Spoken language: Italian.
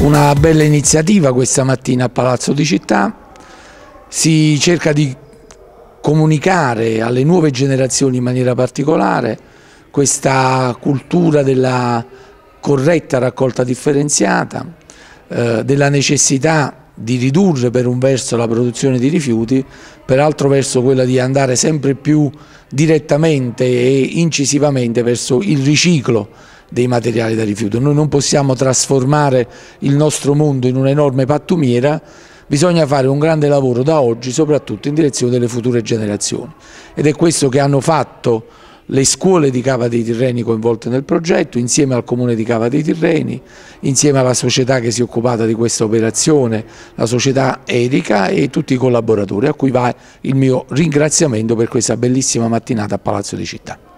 Una bella iniziativa questa mattina a Palazzo di Città, si cerca di comunicare alle nuove generazioni in maniera particolare questa cultura della corretta raccolta differenziata, della necessità di ridurre per un verso la produzione di rifiuti, per altro verso quella di andare sempre più direttamente e incisivamente verso il riciclo dei materiali da rifiuto. Noi non possiamo trasformare il nostro mondo in un'enorme pattumiera, bisogna fare un grande lavoro da oggi, soprattutto in direzione delle future generazioni. Ed è questo che hanno fatto le scuole di Cava dei Tirreni coinvolte nel progetto, insieme al Comune di Cava dei Tirreni, insieme alla società che si è occupata di questa operazione, la società Erica, e tutti i collaboratori, a cui va il mio ringraziamento per questa bellissima mattinata a Palazzo di Città.